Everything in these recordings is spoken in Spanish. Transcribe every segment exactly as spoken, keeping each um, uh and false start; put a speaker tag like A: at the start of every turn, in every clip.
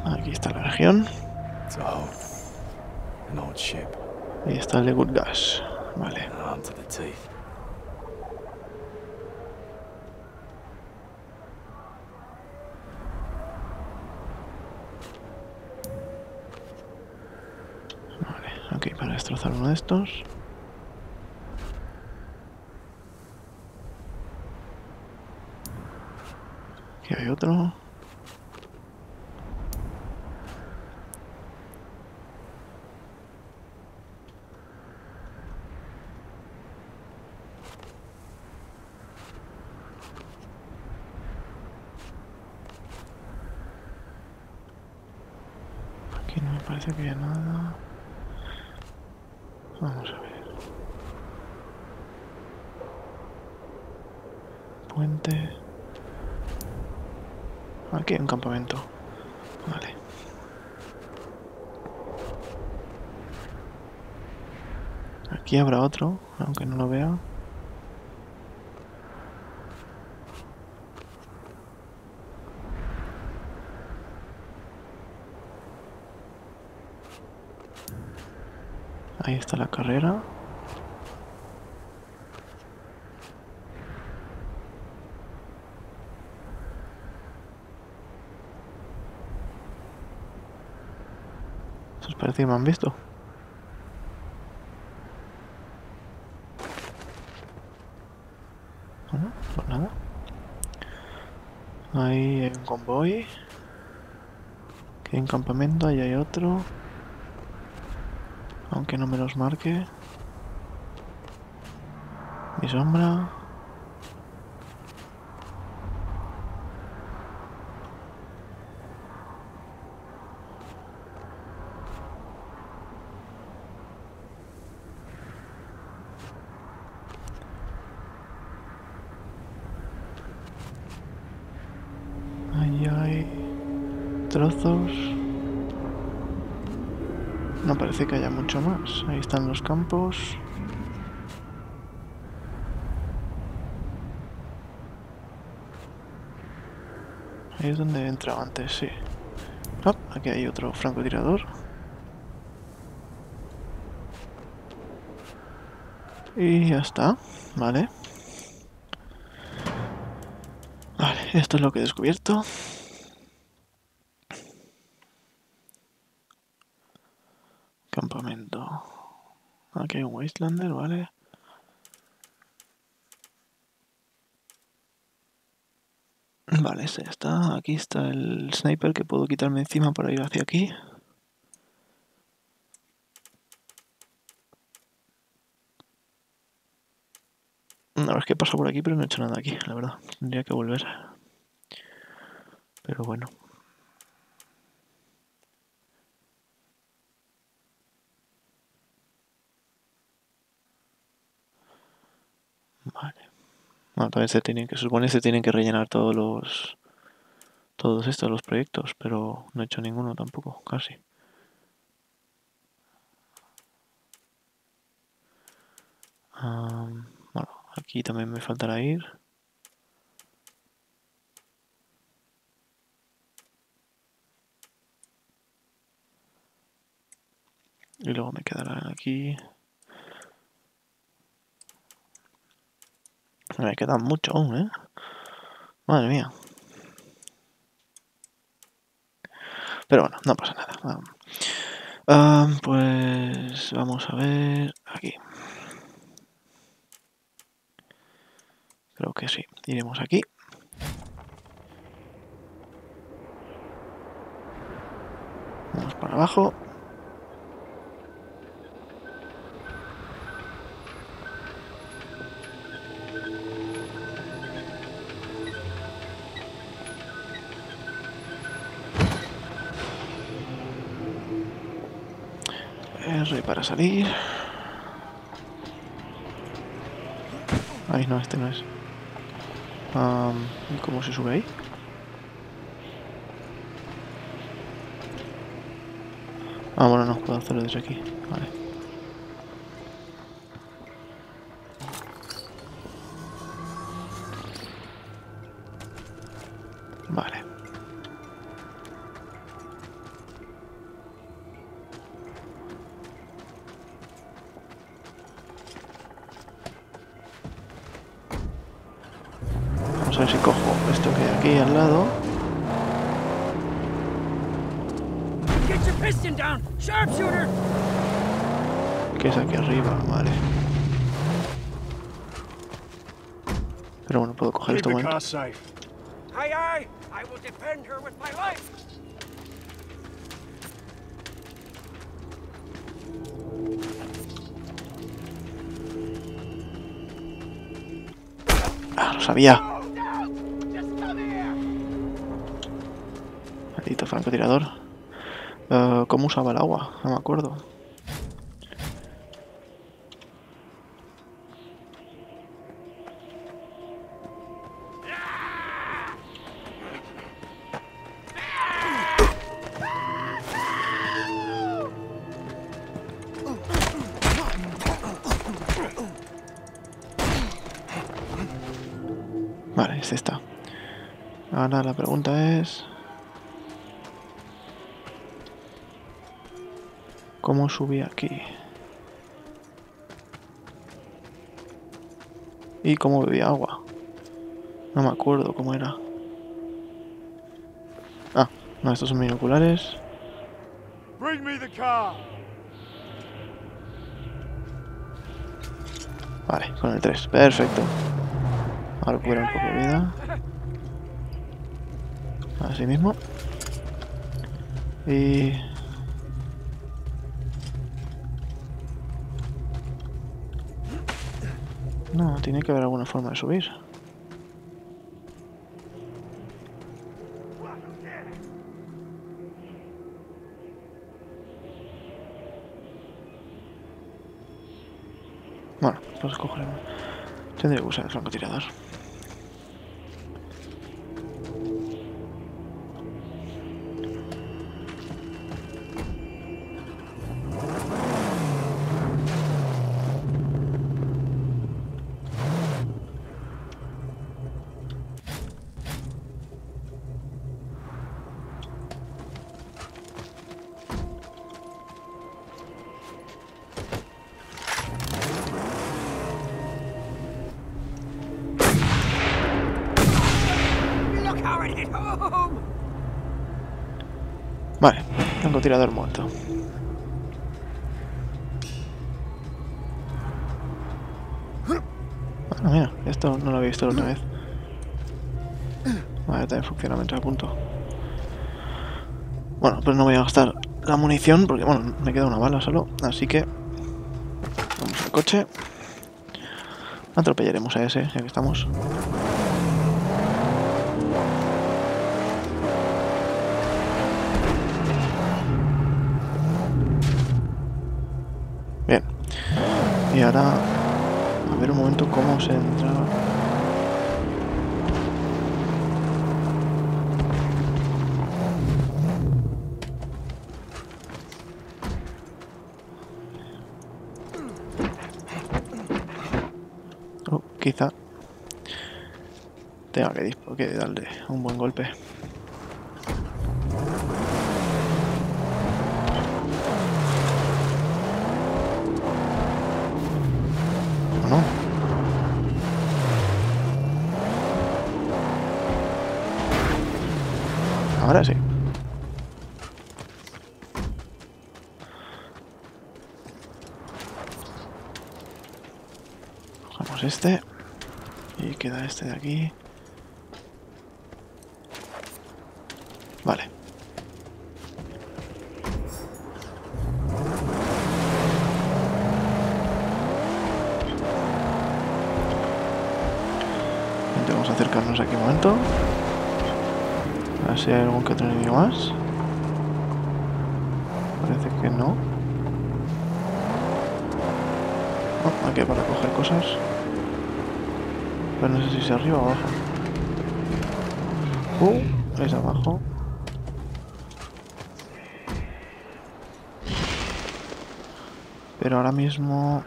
A: Aquí está la región.
B: It's a hold. An old ship.
A: Y está el de Good Gas. Vale.
B: Armed to the teeth.
A: Vale, aquí para destrozar uno de estos. Aquí hay otro. Aquí no me parece que haya nada. Vamos a ver. Puente. Aquí hay un campamento. Vale. Aquí habrá otro, aunque no lo vea. Ahí está la carrera. Eso parece que me han visto. Bueno, pues nada. Ahí hay un convoy. Aquí hay un campamento, ahí hay otro. Aunque no me los marque. Mi sombra. Ahí hay trozos. No parece que haya mucho más. Ahí están los campos. Ahí es donde he entrado antes, sí. Oh, aquí hay otro francotirador. Y ya está. Vale. Vale, esto es lo que he descubierto. Campamento. Aquí hay un Wastelander, vale. Vale, ese ya está. Aquí está el sniper que puedo quitarme encima para ir hacia aquí. No, es que he pasado por aquí, pero no he hecho nada aquí, la verdad. Tendría que volver. Pero bueno. Vale. Bueno, también se tienen que, se supone que se tienen que rellenar todos los... Todos estos, los proyectos, pero no he hecho ninguno tampoco, casi. Um, bueno, aquí también me faltará ir. Y luego me quedará aquí. Me queda mucho aún, ¿eh? Madre mía. Pero bueno, no pasa nada. Um, pues vamos a ver aquí. Creo que sí. Iremos aquí. Vamos para abajo. R para salir. Ay, no, este no es. Um, ¿Y cómo se sube ahí? Ah, bueno, no, puedo hacerlo desde aquí. Vale. Vale. ver si cojo esto que hay aquí al lado.
C: Get your piston down, sharpshooter.
A: Que es aquí arriba, vale. Pero bueno, puedo coger esto un momento.
B: safe.
C: Aye, aye. I will defend her with my life.
A: Ah, lo sabía.
C: Oh, no. Just come here.
A: Maldito francotirador. Uh, ¿Cómo usaba el agua? No me acuerdo. Vale, es esta. Ahora la pregunta es... ¿cómo subí aquí? ¿Y cómo bebía agua? No me acuerdo cómo era. Ah, no, estos son binoculares.
B: Bring me the car.
A: Vale, con el tres. Perfecto. Ahora recupera un poco de vida. Así mismo. Y... no, tiene que haber alguna forma de subir. Bueno, pues cogeremos. Tendré que usar el francotirador.
C: Look how it hit home.
A: Vale, francotirador muerto. Bueno, mira, esto no lo había visto la otra vez. Vale, también funciona mientras apunto. Bueno, pues no voy a gastar la munición porque, bueno, me queda una bala solo. Así que vamos al coche. Atropellaremos a ese, ya que estamos. Bien. Y ahora, a ver un momento cómo se entra. Oh, quizá tenga que, dispo- que darle un buen golpe. ¿O no? Ahora sí. Cogemos este. Y queda este de aquí. Vale. Vamos a acercarnos aquí un momento. A ver si hay algún que otro enemigo más. Parece que no. Oh, aquí para coger cosas. Pero no sé si es arriba o abajo. Uh, es abajo. Pero ahora mismo...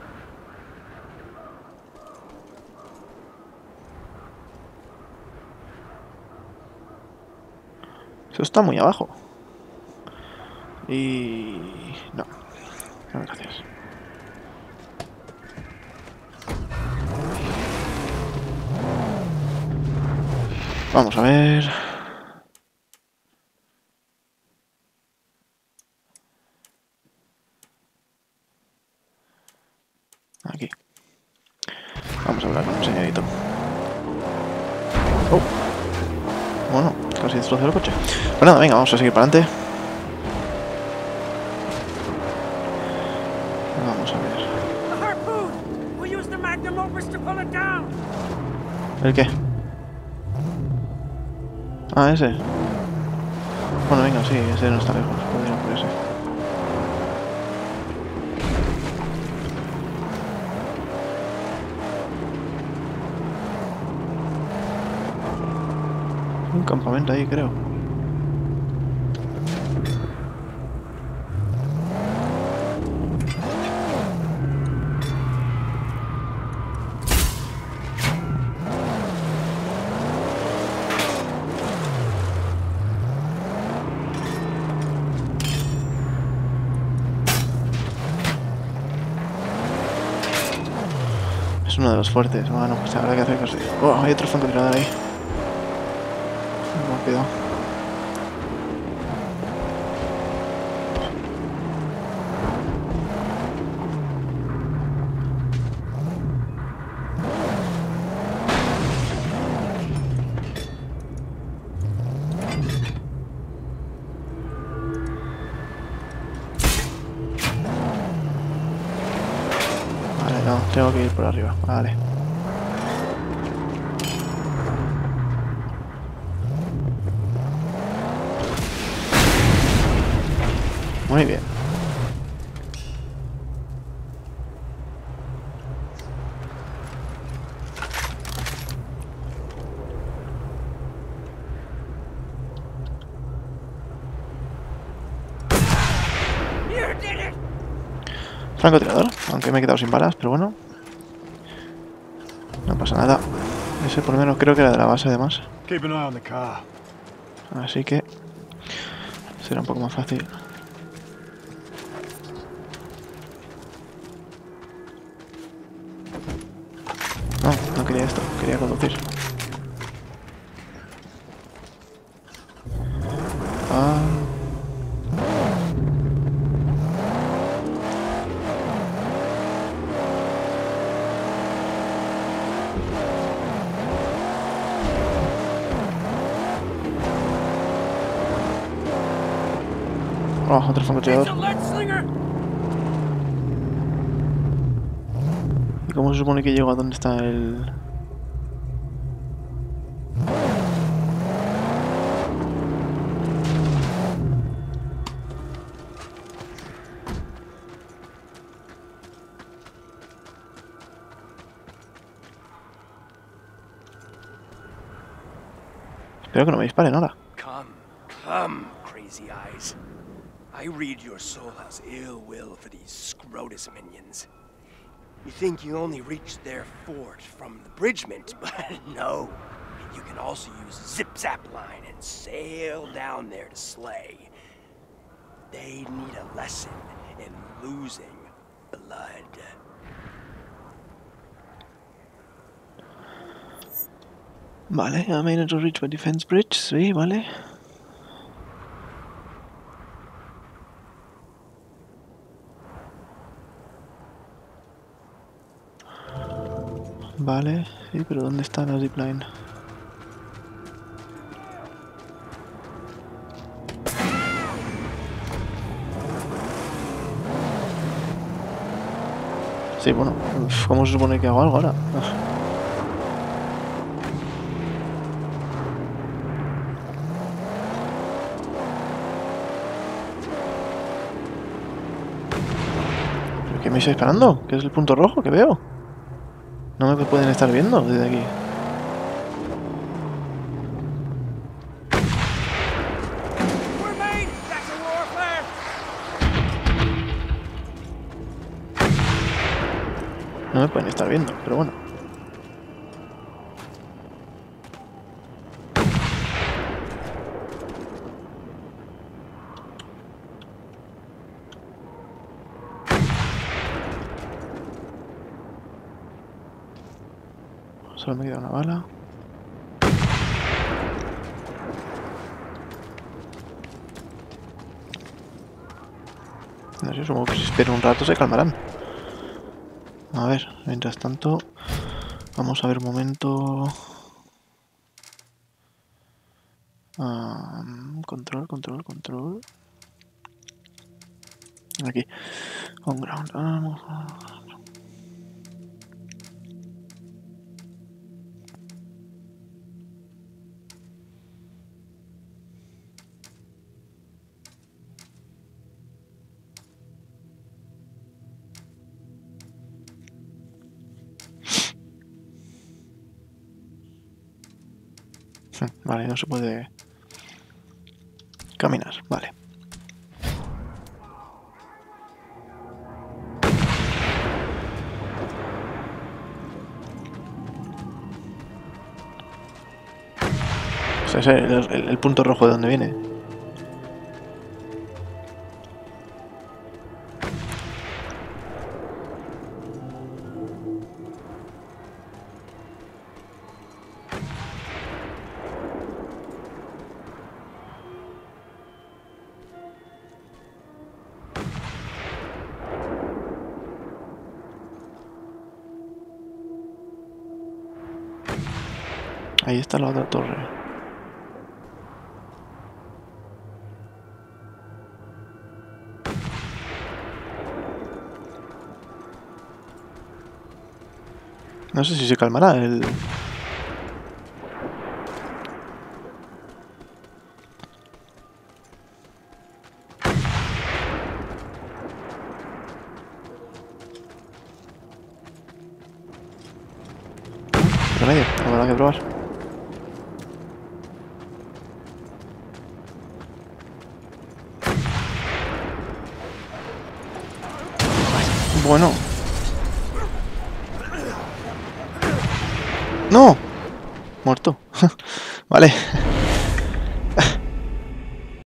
A: eso está muy abajo. Y... no. No, gracias. Vamos a ver. Aquí. Vamos a hablar con el señorito. Oh. Bueno, casi destrozó el coche. Pues nada, venga, vamos a seguir para adelante. Vamos a ver.
C: The harpoon! We'll use the magnum opus to pull it down.
A: ¿El qué? Ah, ese. Bueno, venga, sí, ese no está lejos. Podría ir por ese. Un campamento ahí, creo. Es uno de los fuertes. Bueno, pues habrá que hacer cosas. Oh, hay otro francotirador ahí. Con cuidado. Vale, no, tengo que ir por arriba. Vale. Muy bien.
C: You did it!
A: Francotirador, aunque me he quedado sin balas, pero bueno. No pasa nada. Ese por lo menos creo que era de la base además.
B: Keep an eye on the car.
A: Así que será un poco más fácil. No, no quería esto, quería conducir. Ah. Oh, otro
C: It's
A: francotirador.
C: a lead slinger!
A: ¿Y cómo se supone que llego a dónde está el...? Espero que no me disparen ahora.
D: Come, come, crazy eyes. I read your soul has ill will for these Scrotus minions. You think you only reached their fort from the bridgement, but no. You can also use zip-zap line and sail down there to slay. They need a lesson in losing blood.
A: Vale, I managed to reach my defense bridge, sí, vale. Vale, sí, pero ¿dónde está la zipline? Sí, bueno, ¿cómo se supone que hago algo ahora? ¿Pero qué me está disparando? ¿Qué es el punto rojo que veo? No me pueden estar viendo desde aquí.
C: We're made! That's a roar flare!
A: No me pueden estar viendo, pero bueno. Solo me queda una bala. No sé, supongo que si espero un rato se calmarán. A ver, mientras tanto, vamos a ver un momento. Um, control, control, control. Aquí. On ground. Vamos. Vale, no se puede caminar, vale. O sea, ese es el, el punto rojo de donde viene. Ahí está la otra torre. No sé si se calmará el... remedio, habrá que probar. Bueno. ¡No! Muerto. Vale.